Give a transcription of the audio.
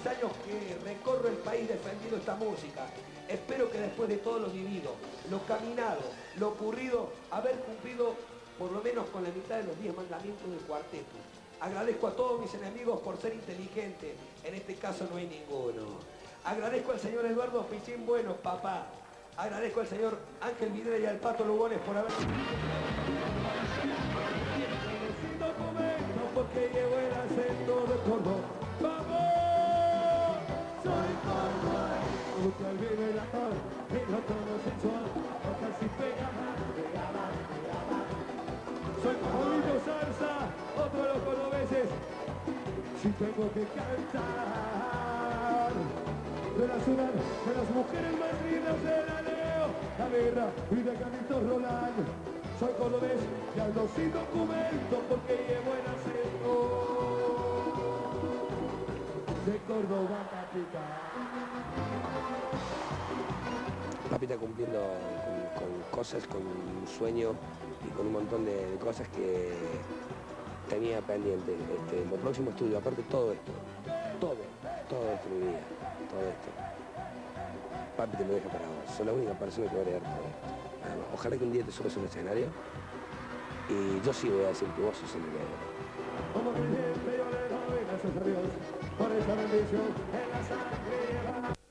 16 años que recorro el país defendiendo esta música. Espero que después de todo lo vivido, lo caminado, lo ocurrido, haber cumplido por lo menos con la mitad de los 10 mandamientos del cuarteto. Agradezco a todos mis enemigos por ser inteligentes. En este caso no hay ninguno. Agradezco al señor Eduardo Pichín Bueno, papá. Agradezco al señor Ángel Videla y al Pato Lugones por haber... Porque llevo el acento de Córdoba. ¡Vamos! Soy Córdoba. Nunca olvido la cor y no todo sensual. Porque así pega más. Soy Paulito Zarza, otro de los cordobeses. Si tengo que cantar de la ciudad, de las mujeres más lindas de la Leo, la Guerra y de Carlitos Roland. Soy cordobés y ando sin documento porque llevo el acento de Córdoba capital. Papi está cumpliendo con cosas, con un sueño y con un montón de cosas que tenía pendiente. Lo próximo estudio, aparte todo esto, todo esto mi vida, todo esto. Papi te lo deja para vos, sos la única persona que va a leer todo esto. Ojalá que un día te subas a un escenario y yo sí voy a decir que vos sos el héroe. Como creyente yo le doy gracias a Dios por esa bendición en la sangre.